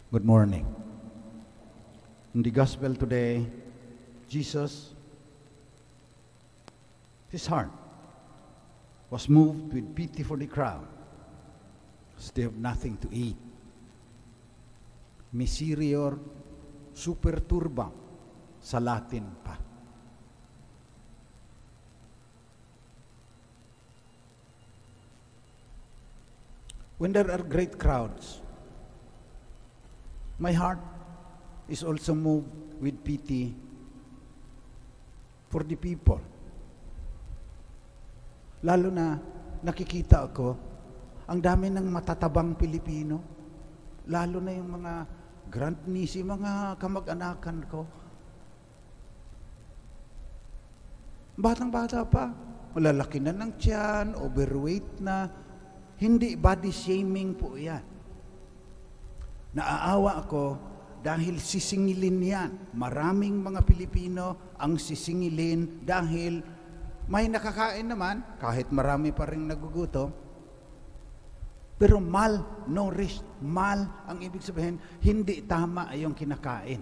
Good morning. In the gospel today, Jesus, his heart was moved with pity for the crowd because they have nothing to eat. Miserior super turbam sa Latin pa. When there are great crowds, my heart is also moved with pity for the people. Lalo na nakikita ako, ang dami ng matatabang Pilipino, lalo na yung mga grandniece, mga kamag-anakan ko. Batang-bata pa, malalaki na ng tiyan, overweight na, hindi body shaming po yan. Naaawa ako dahil sisingilin yan. Maraming mga Pilipino ang sisingilin dahil may nakakain naman, kahit marami pa rin nagugutom, pero malnourished. Mal, ang ibig sabihin, hindi tama yung kinakain.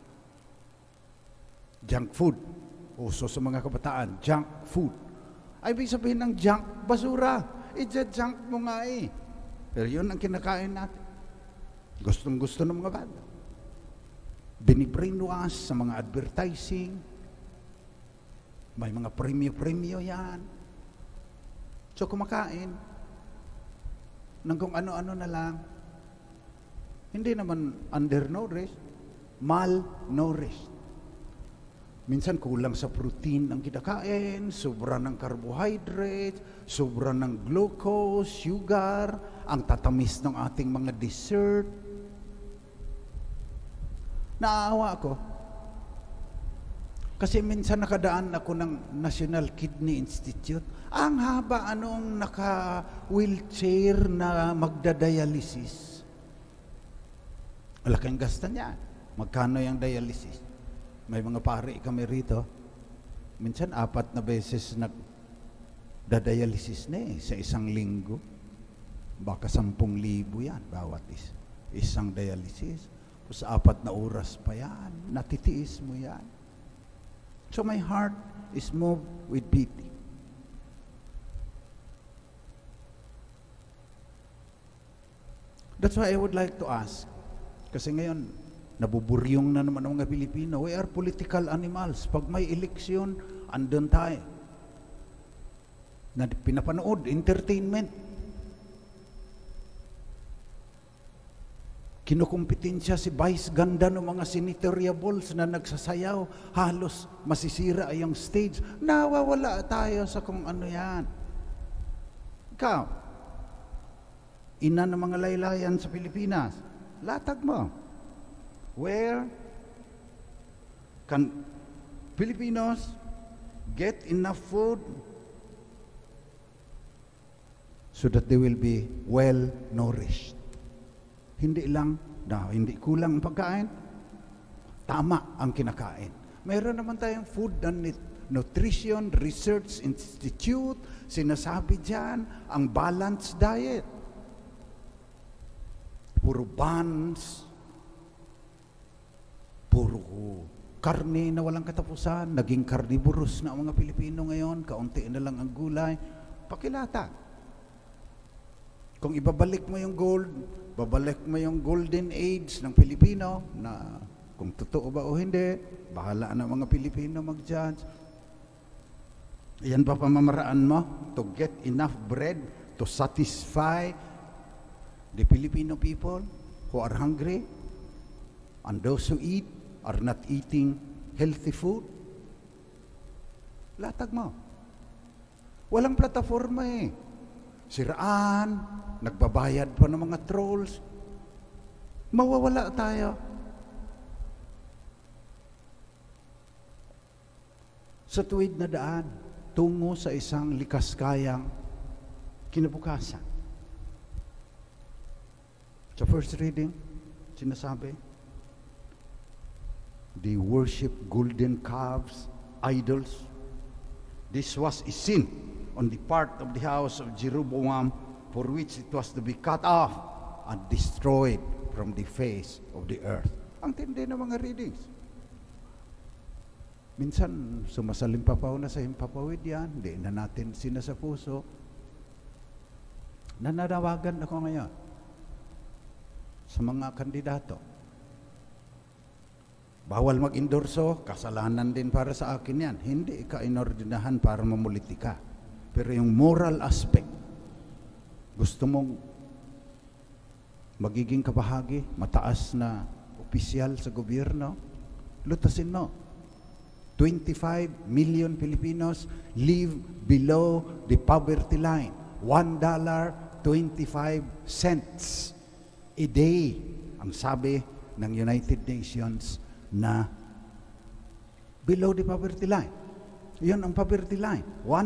Junk food. Uso sa mga kabataan, junk food. Ay, ibig sabihin ng junk, basura. Junk mo nga eh. Pero yun ang kinakain natin. Gustong-gusto ng mga bata. Binibrainwash sa mga advertising. May mga premyo-premyo yan. So kumakain ng kung ano-ano na lang. Hindi naman undernourished, malnourished. Minsan kulang sa protein ang kinakain, sobra ng carbohydrates, sobra ng glucose, sugar, ang tatamis ng ating mga dessert. Naawa ako. Kasi minsan nakadaan ako ng National Kidney Institute. Ang haba anong naka-wheelchair na magdadialysis. Malaking gasta niya. Magkano yung dialysis? May mga pari kami rito. Minsan 4 na beses nagdadialysis na sa isang linggo. Baka 10,000 yan bawat isang dialysis. Sa 4 na oras pa yan. Natitiis mo yan. So my heart is moved with pity. That's why I would like to ask. Kasi ngayon, nabuburyong na naman ang mga Pilipino. We are political animals. Pag may eleksyon, andun tayo. Na pinapanood, entertainment. Kinukumpetensya si Vice Ganda ng mga senatoriables na nagsasayaw. Halos masisira yung stage. Nawawala tayo sa kung ano yan. Ikaw, ina ng mga laylayan sa Pilipinas, latag mo. Where can Filipinos get enough food so that they will be well nourished? Hindi lang na hindi kulang ang pagkain, tama ang kinakain. Mayroon naman tayong Food and Nutrition Research Institute, sinasabi diyan ang balanced diet. Puro buns, puro karne na walang katapusan, naging carnivorous na ang mga Pilipino ngayon, kaunti na lang ang gulay, pakilata. Kung ibabalik mo yung babalik mo yung golden age ng Pilipino, na kung totoo ba o hindi, bahala na mga Pilipino mag-judge. Yan pa pamamaraan mo to get enough bread to satisfy the Filipino people who are hungry, and those who eat are not eating healthy food. Latag mo. Walang plataforma eh. Siraan, nagbabayad pa ng mga trolls. Mawawala tayo. Sa tuwid na daan, tungo sa isang likas kayang kinabukasan. Sa first reading, sinasabi, they worship golden calves, idols. This was a sin on the part of the house of Jeroboam, for which it was to be cut off and destroyed. from the face of the earth. Ang tindi ng mga readings. Minsan, sumasalimpapaw na sa himpapawid yan, hindi na natin sina sa puso. Nananawagan ako ngayon sa mga kandidato. Bawal mag-endorso, kasalanan din para sa akin yan. Hindi ka inordinahan para mamulitika. Pero yung moral aspect, gusto mong magiging kabahagi, mataas na opisyal sa gobyerno, lutasin mo. 25 million Filipinos live below the poverty line. $1.25 a day. Ang sabi ng United Nations na below the poverty line. Yun ang poverty line.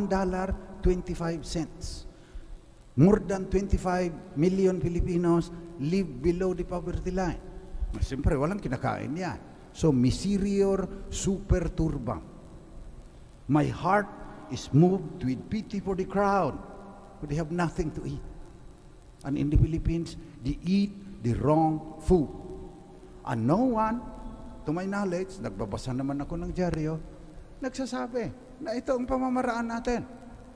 $1.25. More than 25 million Filipinos live below the poverty line. Siyempre, walang kinakain yan. So, miserrior super turbam. My heart is moved with pity for the crowd, but they have nothing to eat. And in the Philippines, they eat the wrong food. And no one, to my knowledge, nagbabasa naman ako ng dyaryo, nagsasabi na ito ang pamamaraan natin.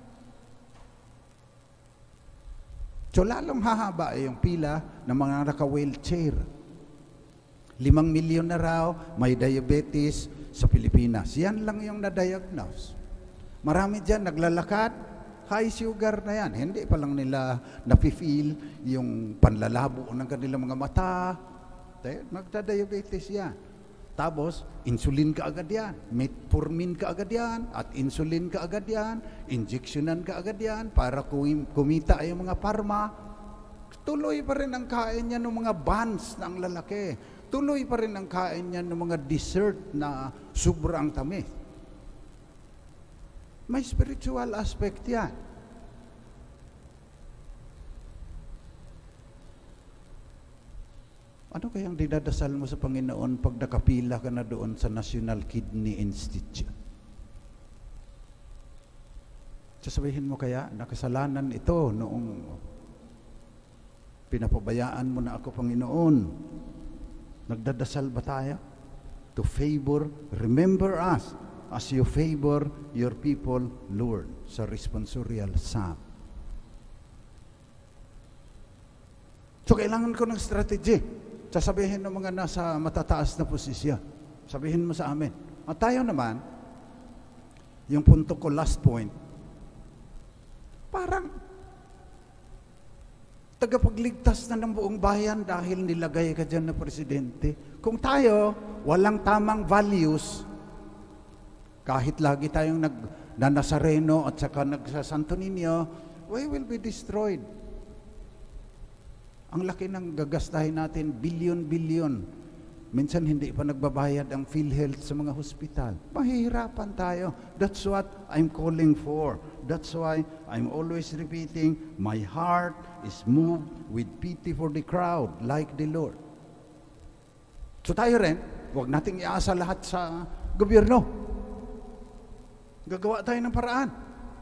So, lalong hahaba yung pila ng mga naka-wheelchair. 5 milyon na raw may diabetes sa Pilipinas. Yan lang yung na-diagnose. Marami dyan naglalakad, high sugar na yan. Hindi pa lang nila nafe-feel yung panlalabo ng kanilang mga mata. Magda-diabetes yan. Tapos, insulin ka agad yan. Metformin ka agad yan. At insulin ka agad yan. Injectionan ka agad yan para kumita yung mga pharma. Tuloy pa rin ang kain niya ng mga buns ng lalaki. Tuloy pa rin ang kain niya ng mga dessert na sobrang tamis. May spiritual aspect yan. Ano kayang dinadasal mo sa Panginoon pag nakapila ka na doon sa National Kidney Institute? Sasabihin mo kaya, nakasalanan ito noong pinapabayaan mo na ako, Panginoon. Nagdadasal ba tayo? To favor, remember us as you favor your people, Lord, sa responsorial psalm. So, kailangan ko ng strategy. Sasabihin ng mga nasa matataas na posisyon. Sabihin mo sa amin. At tayo naman, yung punto ko, last point, parang tagapagligtas na ng buong bayan dahil nilagay ka dyan na presidente. Kung tayo, walang tamang values, kahit lagi tayong nanasareno at saka nagsasanto Niño, we will be destroyed. Ang laki ng gagastahin natin, bilyon-bilyon. Minsan hindi pa nagbabayad ang PhilHealth sa mga hospital. Mahihirapan tayo. That's what I'm calling for. That's why I'm always repeating, my heart is moved with pity for the crowd, like the Lord. So tayo rin, huwag nating iasa lahat sa gobyerno. Gagawa tayo ng paraan.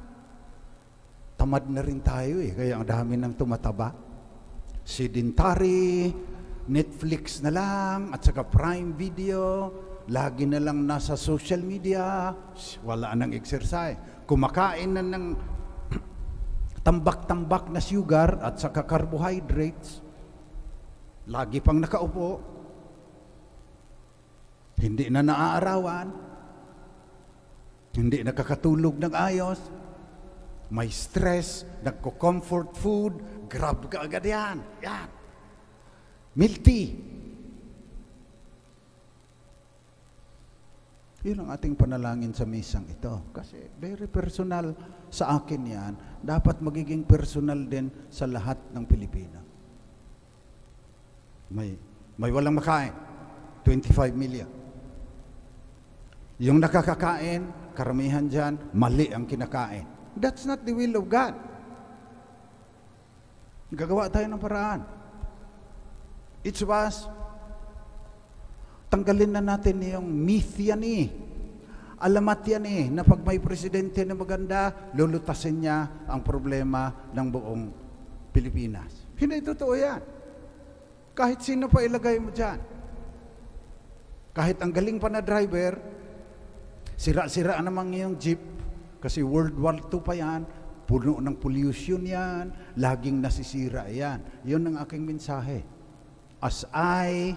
Tamad na rin tayo kaya ang dami ng tumataba. Sedentary, Netflix na lang, at saka Prime Video, lagi na lang nasa social media, wala nang exercise. Kumakain na ng tambak-tambak na sugar at saka carbohydrates, lagi pang nakaupo, hindi na naaarawan, hindi nakakatulog ng ayos, may stress, nagko-comfort food, grab ka agad yan. Yan. Milk tea. Yun ang ating panalangin sa misang ito. Kasi very personal sa akin yan. Dapat magiging personal din sa lahat ng Pilipino. May walang makain. 25 million. Yung nakakakain, karamihan dyan, mali ang kinakain. That's not the will of God. Gagawa tayo ng paraan. Each of us, tanggalin na natin yung myth yan alamat yan na pag may presidente na maganda, lulutasin niya ang problema ng buong Pilipinas. Hindi totoo yan. Kahit sino pa ilagay mo dyan. Kahit ang galing pa na driver, sira-sira namang yung jeep, kasi World War II pa yan, puno ng pollution yan, laging nasisira yan. Yun ang aking mensahe. As I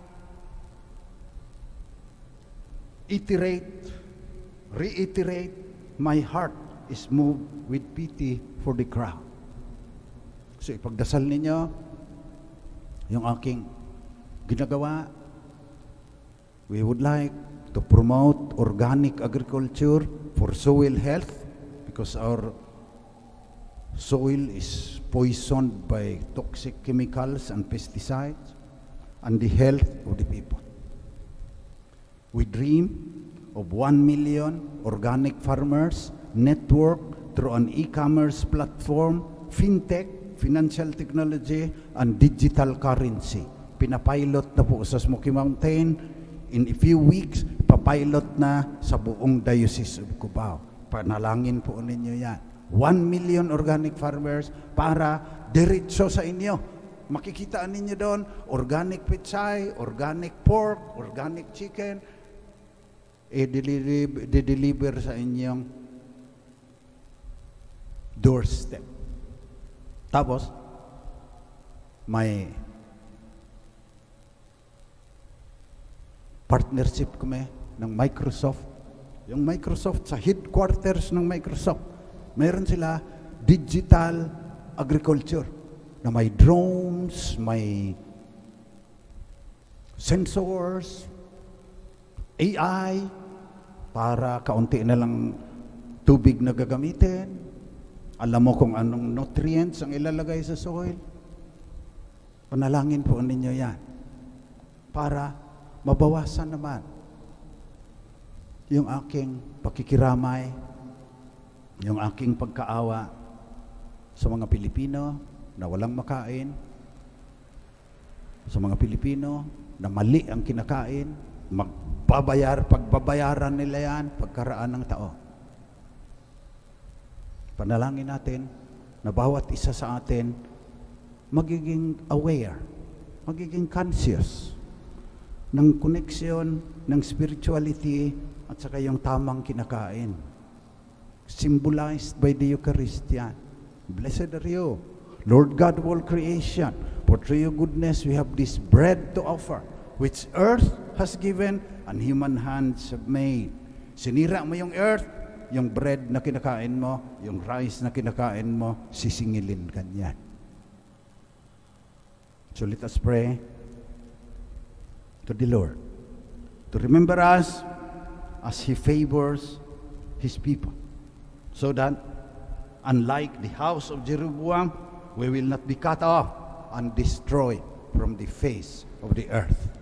reiterate, my heart is moved with pity for the crowd. So ipagdasal ninyo yung aking ginagawa. We would like to promote organic agriculture for soil health because our soil is poisoned by toxic chemicals and pesticides, and the health of the people. We dream of 1 million organic farmers network through an e-commerce platform, fintech, financial technology, and digital currency. Pinapilot na po sa Smoky Mountain. In a few weeks, papilot na sa buong Diocese of Cubao. Panalangin po ninyo yan. 1 million organic farmers para diretso sa inyo. Makikita ninyo doon, organic pechay, organic pork, organic chicken, i-deliver sa inyong doorstep. Tapos, may partnership kami ng Microsoft. Yung Microsoft, sa headquarters ng Microsoft, mayroon sila digital agriculture na may drones, may sensors, AI, para kaunti na lang tubig na gagamitin. Alam mo kung anong nutrients ang ilalagay sa soil. Panalangin po ninyo yan para mabawasan naman yung aking pakikiramay, yung aking pagkaawa sa mga Pilipino na walang makain, sa mga Pilipino na mali ang kinakain, pagbabayaran nila yan pagkaraan ng tao. Panalangin natin na bawat isa sa atin magiging aware, magiging conscious ng koneksyon ng spirituality at saka yung tamang kinakain. Symbolized by the Eucharistia. Blessed are you, Lord God of all creation, for through your goodness we have this bread to offer, which earth has given and human hands have made. Sinira mo yung earth, yung bread na kinakain mo, yung rice na kinakain mo, sisingilin ka niyan. So let us pray to the Lord to remember us as He favors His people, so that unlike the house of Jeroboam, we will not be cut off and destroyed from the face of the earth.